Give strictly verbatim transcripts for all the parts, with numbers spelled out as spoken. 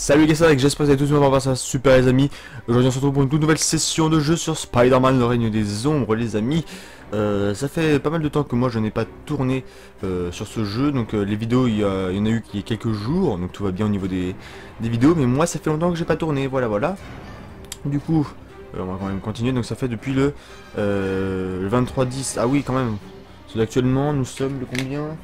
Salut les gars, j'espère que vous allez tous bien, on va ça super les amis. Aujourd'hui on se retrouve pour une toute nouvelle session de jeu sur Spider-Man le règne des ombres les amis. euh, Ça fait pas mal de temps que moi je n'ai pas tourné euh, sur ce jeu, donc euh, les vidéos il y, a, il y en a eu qui y a quelques jours, donc tout va bien au niveau des, des vidéos, mais moi ça fait longtemps que j'ai pas tourné, voilà voilà. Du coup, euh, on va quand même continuer, donc ça fait depuis le, euh, le vingt-trois dix, ah oui quand même. Parce qu'actuellement nous sommes le combien?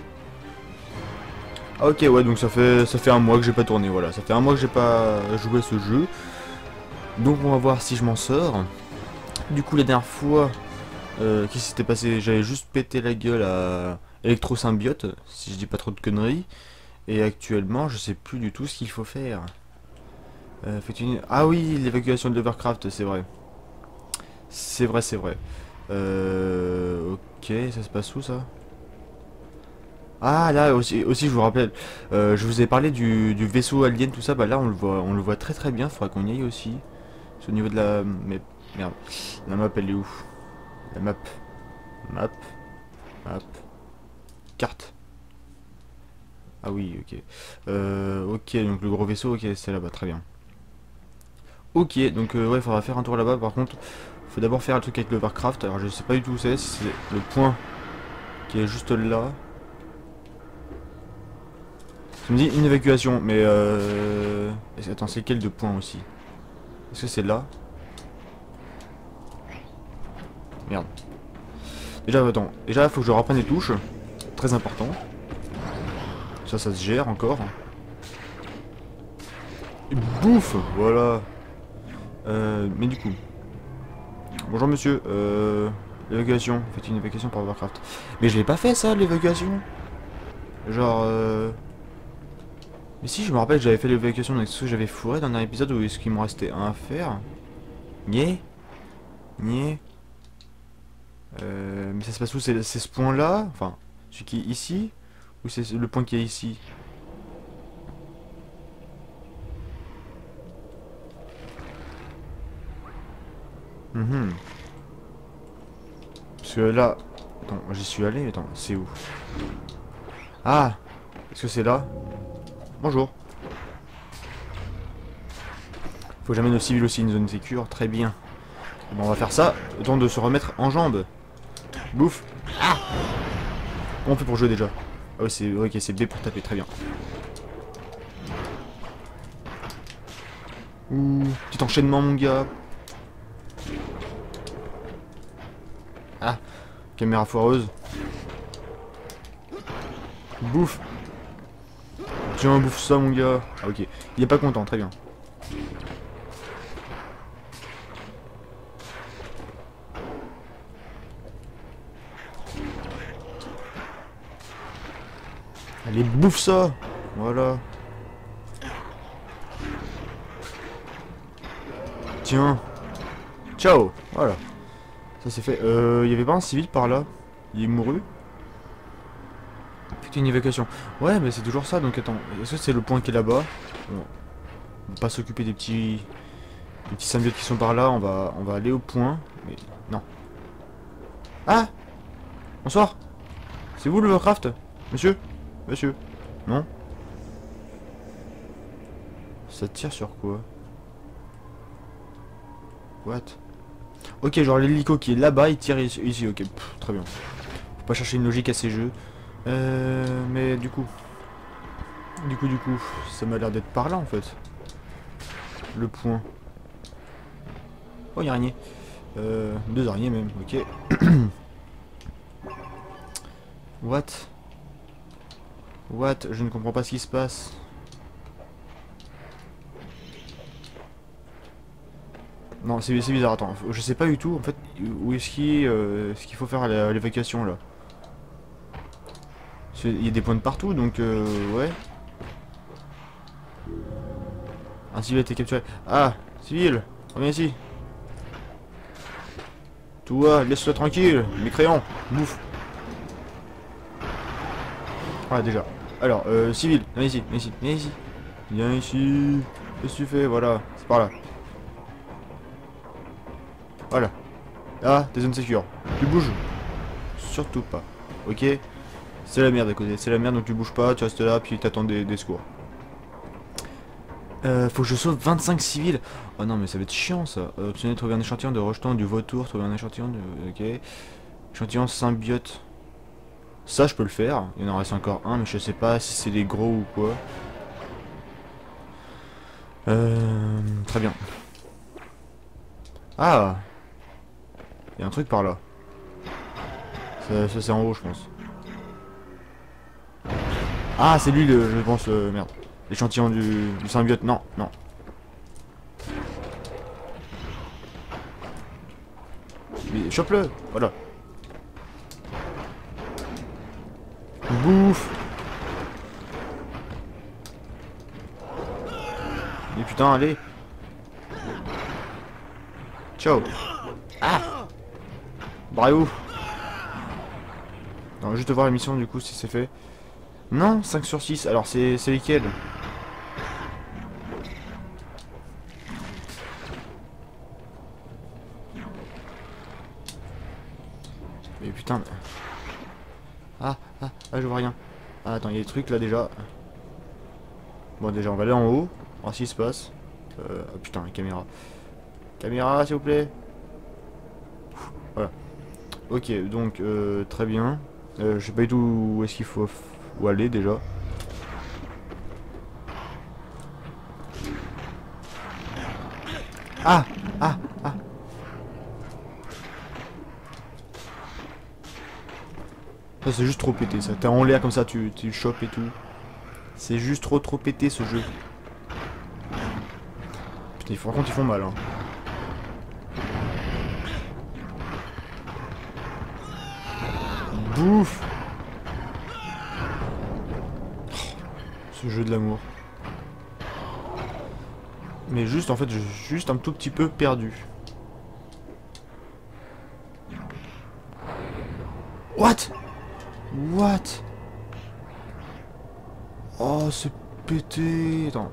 Ah ok, ouais, donc ça fait ça fait un mois que j'ai pas tourné, voilà, ça fait un mois que j'ai pas joué à ce jeu. Donc on va voir si je m'en sors. Du coup la dernière fois, euh, qu'est-ce qui s'était passé? J'avais juste pété la gueule à Electro-Symbiote, si je dis pas trop de conneries. Et actuellement je sais plus du tout ce qu'il faut faire. Euh, fait une... Ah oui, l'évacuation de l'Overcraft, c'est vrai. C'est vrai, c'est vrai. Euh... Ok, ça se passe où ça? Ah là aussi, aussi je vous rappelle, euh, je vous ai parlé du, du vaisseau alien, tout ça, bah là on le voit, on le voit très très bien, faudra qu'on y aille aussi. C'est au niveau de la... Mais merde, la map elle est où? La map, map, map, carte. Ah oui, ok. Euh, ok, donc le gros vaisseau, ok, c'est là-bas, très bien. Ok, donc euh, ouais, faudra faire un tour là-bas, par contre, faut d'abord faire un truc avec l'Overcraft, alors je sais pas du tout où c'est, si c'est le point qui est juste là. Ça me dit une évacuation, mais euh... attends, c'est quel de points aussi? Est-ce que c'est là? Merde. Déjà, attends. Déjà, faut que je reprenne les touches. Très important. Ça, ça se gère encore. Et bouffe. Voilà. Euh, mais du coup... Bonjour monsieur. Euh... L'évacuation. Faites une évacuation par Warcraft. Mais je l'ai pas fait ça, l'évacuation. Genre... Euh... Mais si, je me rappelle que j'avais fait l'évacuation, donc est-ce que j'avais fourré dans un épisode où est-ce qu'il me restait un à faire? Niais. Niais. Euh, mais ça se passe où? C'est ce point-là? Enfin, celui qui est ici? Ou c'est le point qui est ici? Mhm. Parce que là... Attends, j'y suis allé, attends, c'est où? Ah! Est-ce que c'est là? Bonjour. Faut jamais nos civils aussi une zone sécure, très bien. Bon, on va faire ça, le temps de se remettre en jambes. Bouffe. Ah! Comment on fait pour jouer déjà? Ah oui, c'est ok, c'est B pour taper, très bien. Ouh, petit enchaînement mon gars. Ah, caméra foireuse. Bouffe. Tiens, bouffe ça mon gars. Ah ok, il est pas content, très bien. Allez, bouffe ça. Voilà. Tiens. Ciao. Voilà. Ça c'est fait. Euh, il y avait pas un civil par là? Il est mouru? Faites une évacuation. Ouais, mais c'est toujours ça, donc attends. Est-ce que c'est le point qui est là-bas? Bon. On va pas s'occuper des petits... des petits symbiotes qui sont par là, on va, on va aller au point. Mais non. Ah! Bonsoir! C'est vous le Warcraft? Monsieur? Monsieur? Non? Ça tire sur quoi? What? Ok, genre l'hélico qui est là-bas, il tire ici, ici. Ok, pff, très bien. Faut pas chercher une logique à ces jeux. Euh, mais du coup... Du coup, du coup, ça m'a l'air d'être par là en fait. Le point. Oh, une araignée. Euh, deux araignées même, ok. What? What? Je ne comprends pas ce qui se passe. Non, c'est bizarre, attends, je sais pas du tout, en fait, où est-ce qu'il euh, ce qu'il faut faire à l'évacuation, là. Il y a des points de partout, donc, euh, ouais. Un civil a été capturé. Ah, civil, reviens ici. Toi, laisse-le tranquille, mes crayons, bouffe. Voilà, déjà. Alors, euh, civil, viens ici, viens ici, viens ici. Viens ici. Qu'est-ce que tu fais? Voilà, c'est par là. Voilà. Ah, t'es zone sécure. Tu bouges. Surtout pas. Ok. C'est la merde à côté. C'est la merde, donc tu bouges pas, tu restes là, puis t'attends des, des secours. Euh, faut que je sauve vingt-cinq civils. Oh non, mais ça va être chiant ça. Euh, obtenez, trouver un échantillon de rejeton du vautour, trouver un échantillon de. Ok. Échantillon symbiote. Ça, je peux le faire. Il en reste encore un, mais je sais pas si c'est des gros ou quoi. Euh. Très bien. Ah! Il y a un truc par là. Ça, ça c'est en haut, je pense. Ah, c'est lui, le, je pense, euh, merde. L'échantillon du, du symbiote. Non, non. Mais chope-le. Voilà. Bouffe. Et putain, allez. Ciao. Ah. Bravo. On va juste voir la mission du coup si c'est fait. Non, cinq sur six. Alors c'est lesquels? Mais putain. Ah, ah, ah, je vois rien. Ah, attends, il y a des trucs là déjà. Bon, déjà, on va aller en haut. Voir ce qui se passe. Euh, oh, putain, la caméra. Caméra, s'il vous plaît. Voilà. Ok, donc, euh, très bien. Euh, je sais pas du tout où est-ce qu'il faut où aller déjà. Ah, ah, ah. Ça c'est juste trop pété ça. T'es en l'air comme ça, tu, tu chopes et tout. C'est juste trop trop pété ce jeu. Putain, par contre ils font mal hein. Bouffe. Oh, ce jeu de l'amour. Mais juste en fait, je suis juste un tout petit peu perdu. What? What? Oh, c'est pété. Attends.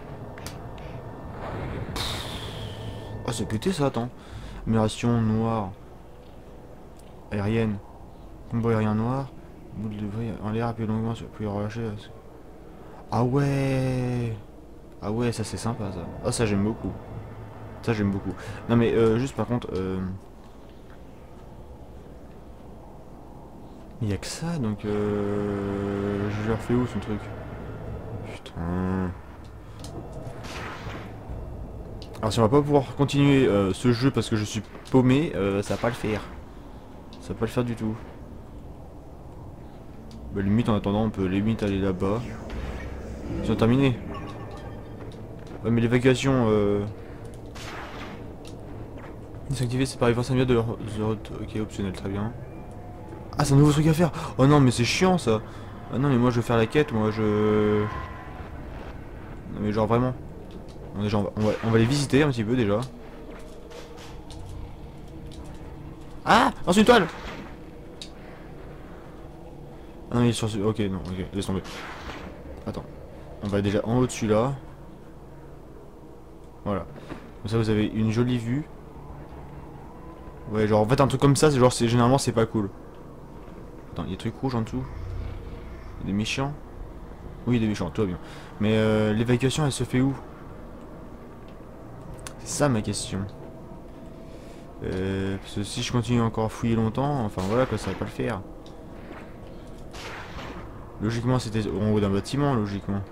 Oh, c'est pété ça, attends. Amélioration noire. Aérienne. Combo aérien noir. Boule de vrille en l'air, appuyer longuement sur puis relâcher. Ah ouais. Ah ouais, ça c'est sympa ça. Ah, ça j'aime beaucoup. Ça j'aime beaucoup. Non mais euh, juste par contre... Euh... Il y a que ça, donc euh... je leur fais où son truc? Putain. Alors si on va pas pouvoir continuer euh, ce jeu parce que je suis paumé, euh, ça va pas le faire. Ça va pas le faire du tout. Bah limite en attendant on peut limite aller là-bas. Ils ont terminé. Ouais mais l'évacuation euh... Désactiver c'est par les vingt-cinq minutes de leur... Ok, optionnel, très bien. Ah, c'est un nouveau truc à faire. Oh non, mais c'est chiant ça. Ah non, mais moi je veux faire la quête, moi je... Non mais genre vraiment. Non, déjà, on va, on va, on va les visiter un petit peu déjà. Ah, lance une toile. Ah non, il est sur... Ok, non, ok, laisse tomber. Attends. On va déjà en haut dessus là. Voilà. Comme ça vous avez une jolie vue. Ouais, genre en fait un truc comme ça, c'est genre, c'est généralement c'est pas cool. Attends, il y a des trucs rouges en dessous. Il y a des méchants. Oui, des méchants, tout va bien. Mais euh, l'évacuation, elle se fait où? C'est ça ma question. Euh, parce que si je continue encore à fouiller longtemps, enfin voilà quoi, ça va pas le faire. Logiquement, c'était en haut d'un bâtiment, logiquement.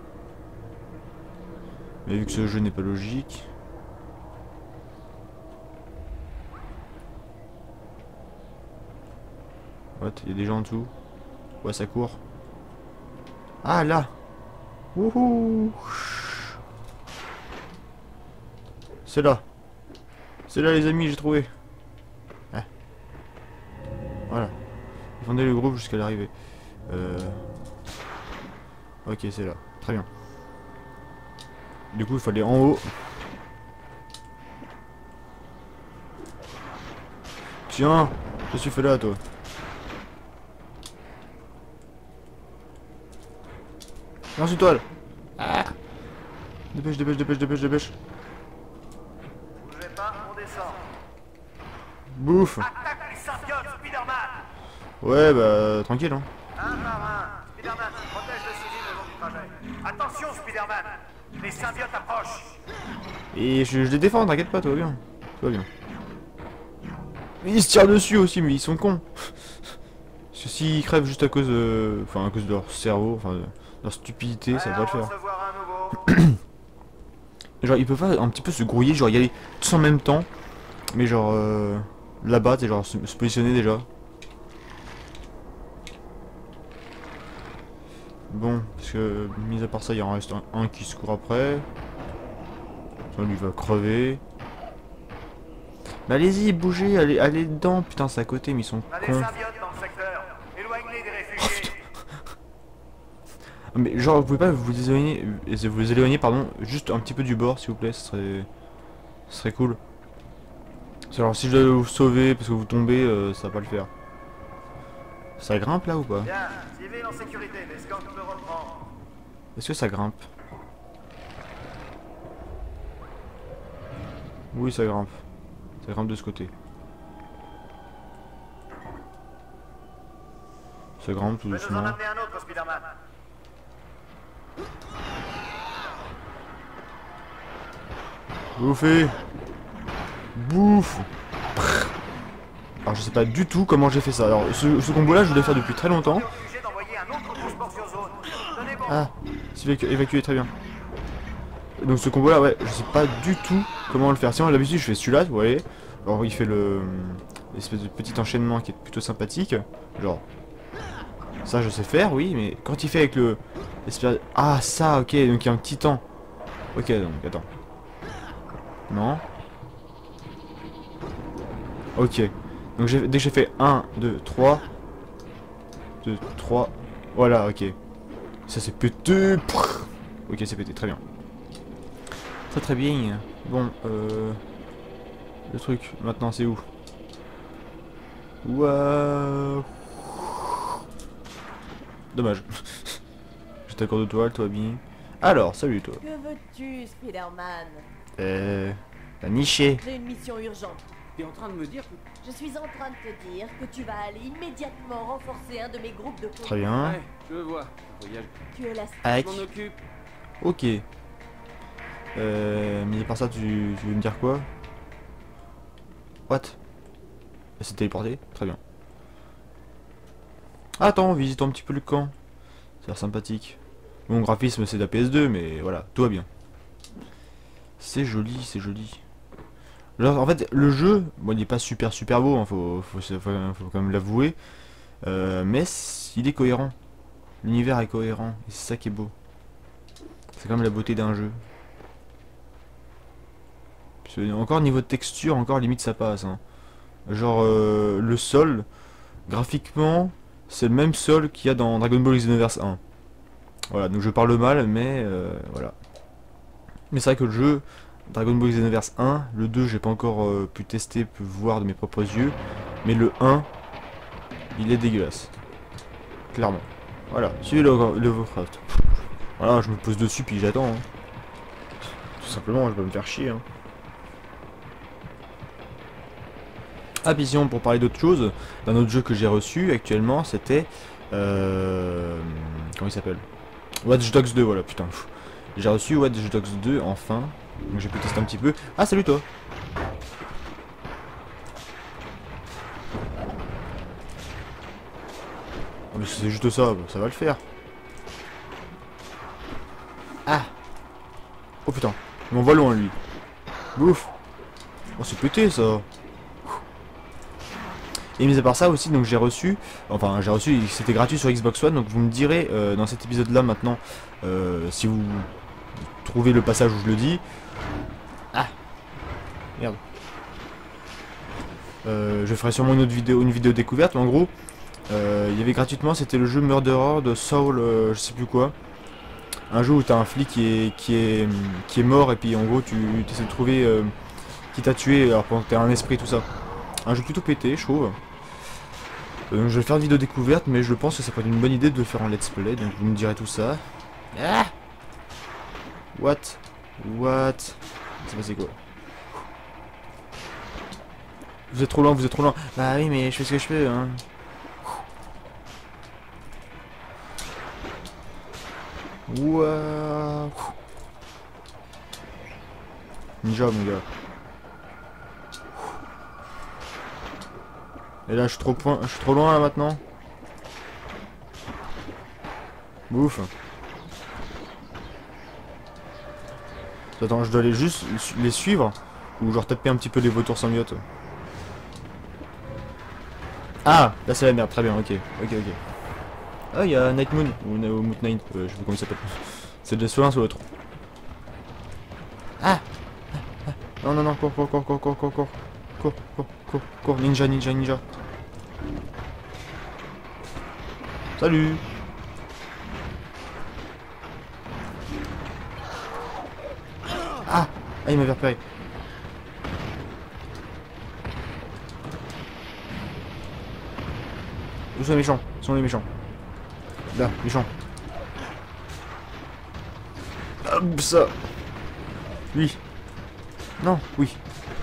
Mais vu que ce jeu n'est pas logique... What? Il y a des gens en dessous? Ouais, ça court. Ah, là! Wouhou! C'est là! C'est là, les amis, j'ai trouvé! Ah. Voilà. Défendez le groupe jusqu'à l'arrivée. Euh... Ok, c'est là. Très bien. Du coup, il faut aller en haut. Tiens! Qu'est-ce que tu fais là, toi? Lance une toile. Ah. Dépêche, dépêche, dépêche, dépêche, dépêche. Bougez pas, on descend. Bouffe. Attaque les symbiotes, Spider-Man. Ouais, bah, tranquille, hein. Un par un. Spider-Man, protège le civil le long du trajet. Attention, Spider-Man. Les symbiotes approchent. Et je, je les défends, t'inquiète pas, tout va bien. Tout va bien. Mais ils se tirent dessus aussi, mais ils sont cons. Parce que s'ils crèvent juste à cause de... Enfin, à cause de leur cerveau, enfin, de leur stupidité, ça va pas le faire. Recevoir un nouveau. Genre, ils peuvent pas un petit peu se grouiller, genre y aller tous en même temps. Mais genre, euh, là-bas, t'es genre se, se positionner déjà. Bon, parce que, mis à part ça, il y en reste un, un qui se court après. Ça lui va crever. Mais allez-y, bougez, allez, allez dedans. Putain, c'est à côté, mais ils sont On a des cons. symbiotes dans le secteur. Éloignez des réfugiés. Mais genre, vous pouvez pas vous éloigner, vous éloigner, pardon, juste un petit peu du bord, s'il vous plaît, ce serait, ce serait cool. Alors, si je dois vous sauver parce que vous tombez, euh, ça va pas le faire. Ça grimpe là ou pas? Bien, civil en sécurité, l'escorte peut reprendre. Est-ce que ça grimpe? Oui, ça grimpe. Ça grimpe de ce côté. Ça grimpe tout Je vais nous en doucement. amener un autre, Spider-Man. Bouffez! Bouffe! Alors je sais pas du tout comment j'ai fait ça. Alors ce, ce combo là je voulais faire depuis très longtemps. On est obligé d'envoyer un autre transport sur zone. Tenez bon. Ah, c'est évacu évacué, très bien. Donc ce combo là, ouais, je sais pas du tout comment le faire. Sinon d'habitude je fais celui-là, vous voyez. Alors il fait le l'espèce de petit enchaînement qui est plutôt sympathique. Genre ça je sais faire, oui, mais quand il fait avec le l'espèce- ah ça, ok, donc il y a un petit temps. Ok, donc attends. Non. Ok. Donc dès que j'ai fait un, deux, trois. deux, trois. Voilà, ok. Ça c'est pété. Ok, c'est pété, très bien. Très très bien. Bon, euh... le truc, maintenant c'est où? Waouh. Dommage. J'étais encore de toile, toi bien. Alors, salut toi. Que veux-tu, Spider-Man? Euh... La nichée. J'ai une mission urgente. T'es en train de me dire que... Je suis en train de te dire que tu vas aller immédiatement renforcer un de mes groupes de combat. Très bien. Ouais, je vois. Voyage. Tu es la Aïe. Je m'en occupe. Ok. Euh... Mais par ça, tu, tu veux me dire quoi? What? Elle s'est téléportée? Très bien. Attends, visitons un petit peu le camp. Ça a l'air sympathique. Mon graphisme c'est de la P S deux, mais voilà, tout va bien. C'est joli, c'est joli. Alors, en fait, le jeu, bon, il est pas super super beau, hein, faut, faut, faut, faut quand même l'avouer. Euh, mais il est cohérent. L'univers est cohérent, et c'est ça qui est beau. C'est quand même la beauté d'un jeu. Parce que, encore niveau de texture, encore limite ça passe. Hein. Genre, euh, le sol, graphiquement, c'est le même sol qu'il y a dans Dragon Ball Xenoverse un. Voilà, donc je parle mal, mais euh, voilà. Mais c'est vrai que le jeu, Dragon Ball Xenoverse un, le deux, j'ai pas encore euh, pu tester, pu voir de mes propres yeux. Mais le un, il est dégueulasse. Clairement. Voilà, suivez le, le Warcraft. Voilà, je me pose dessus puis j'attends. Hein. Tout simplement, je vais me faire chier. Hein. Ah, puis sinon, pour parler d'autre chose, d'un autre jeu que j'ai reçu actuellement, c'était... Euh, comment il s'appelle? Watch Dogs deux, voilà, putain. J'ai reçu Watch Dogs deux, enfin. Donc j'ai pu tester un petit peu. Ah, salut toi! Ah, mais c'est juste ça, ça va le faire. Ah! Oh putain, il m'envoie loin lui. Bouf! Oh, c'est pété ça! Et mis à part ça aussi, donc j'ai reçu, enfin j'ai reçu, c'était gratuit sur Xbox One, donc vous me direz euh, dans cet épisode là maintenant, euh, si vous trouvez le passage où je le dis. Ah, merde. Euh, je ferai sûrement une autre vidéo, une vidéo découverte, mais en gros, euh, il y avait gratuitement, c'était le jeu Murderer de Soul, euh, je sais plus quoi. Un jeu où t'as un flic qui est, qui est, qui est mort et puis en gros tu essaies de trouver euh, qui t'a tué alors pendant que t'es un esprit, tout ça. Un jeu plutôt pété, je trouve. Euh, je vais faire une vidéo découverte, mais je pense que ça pourrait être une bonne idée de le faire en let's play, donc vous me direz tout ça. Ah, what? What? C'est passé quoi? Vous êtes trop loin, vous êtes trop loin. Bah oui, mais je fais ce que je peux, hein. Waouh. Ninja mon gars. Et là je suis trop point, je suis trop loin là maintenant. Bouffe. Attends, je dois aller juste les suivre ou genre taper un petit peu des vautours symbiotes. Ah, là c'est la merde, très bien, ok, ok, ok. Ah, il y a Night Moon, ou, ou Moon Knight, euh, je sais pas comment il s'appelle. C'est de soit l'un soit l'autre. Ah, ah, ah. Non, non, non, cours, cours, cours, cours, cours, cours, cours, cours, cours, cours, cours, ninja, ninja, ninja. Salut. Ah, ah, il m'avait repéré. Où sont les méchants? Où sont les méchants? Là, méchant. Hop, ça. Lui. Non, oui.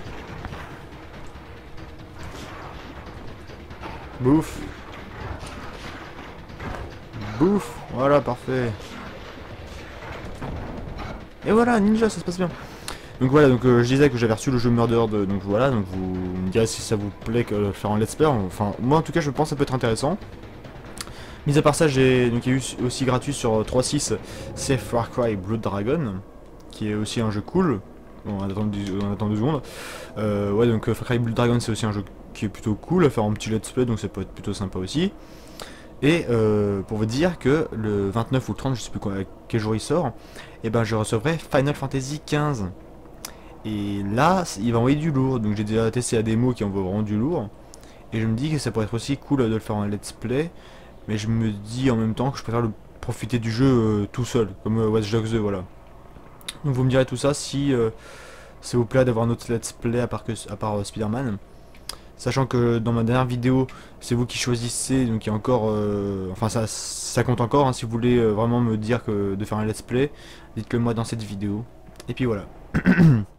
Bouffe. Bouffe. Voilà, parfait. Et voilà, ninja, ça se passe bien. Donc voilà, donc euh, je disais que j'avais reçu le jeu Murder de, donc voilà, donc vous me direz si ça vous plaît que le faire en let's play. Enfin, moi en tout cas, je pense que ça peut être intéressant. Mis à part ça, j'ai donc il y a eu aussi gratuit sur trois point six c'est Far Cry Blood Dragon, qui est aussi un jeu cool. Bon, on attend deux, on attend deux secondes. Euh, ouais, donc Far Cry Blood Dragon, c'est aussi un jeu qui est plutôt cool à faire en petit let's play, donc ça peut être plutôt sympa aussi. Et euh, pour vous dire que le vingt-neuf ou le trente, je sais plus quoi, quel jour il sort, et ben je recevrai Final Fantasy quinze. Et là, il va envoyer du lourd, donc j'ai déjà testé la démo qui envoie vraiment du lourd. Et je me dis que ça pourrait être aussi cool de le faire en let's play, mais je me dis en même temps que je préfère le profiter du jeu euh, tout seul, comme euh, Watch Dogs deux, voilà. Donc vous me direz tout ça si euh, ça vous plaît d'avoir un autre let's play à part, que, à part euh, Spider-Man. Sachant que dans ma dernière vidéo, c'est vous qui choisissez, donc il y a encore... Euh, enfin ça, ça compte encore, hein, si vous voulez euh, vraiment me dire que de faire un let's play, dites-le moi dans cette vidéo. Et puis voilà.